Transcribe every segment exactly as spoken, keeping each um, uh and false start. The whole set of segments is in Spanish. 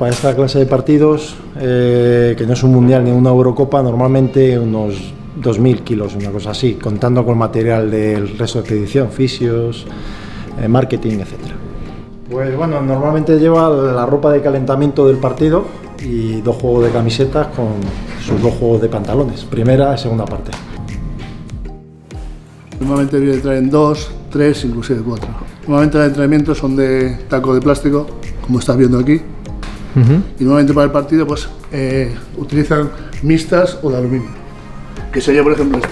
para esta clase de partidos, eh, que no es un mundial ni una Eurocopa, normalmente unos dos mil kilos, una cosa así, contando con material del resto de expedición, fisios, eh, marketing, etcétera. Pues bueno, normalmente lleva la ropa de calentamiento del partido y dos juegos de camisetas con sus dos juegos de pantalones, primera y segunda parte. Normalmente traen dos, tres, inclusive cuatro. Normalmente los entrenamientos son de taco de plástico, como estás viendo aquí. Uh-huh. Y normalmente para el partido pues eh, utilizan mixtas o de aluminio, que sería por ejemplo esta.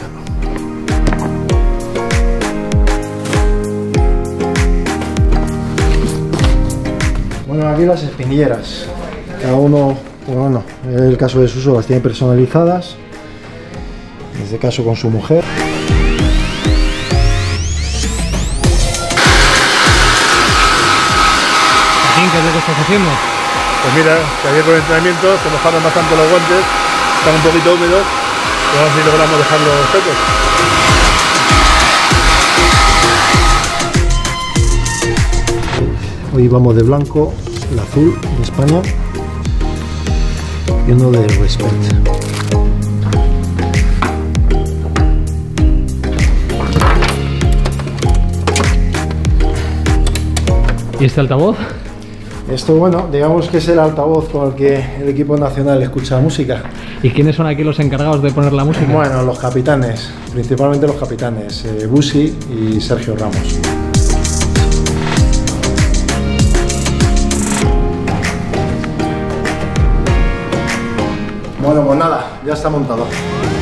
Bueno, aquí las espinilleras, cada uno, bueno, en el caso de Suso las tiene personalizadas, en este caso con su mujer. ¿Qué es lo que estás haciendo? Pues mira, que ayer con el entrenamiento se mojaron bastante los guantes, están un poquito húmedos, y vamos a ver si logramos dejarlos secos. Hoy vamos de blanco, el azul de España y uno de Respect. ¿Y este altavoz? Esto, bueno, digamos que es el altavoz con el que el equipo nacional escucha música. ¿Y quiénes son aquí los encargados de poner la música? Bueno, los capitanes, principalmente los capitanes, eh, Busi y Sergio Ramos. Bueno, pues nada, ya está montado.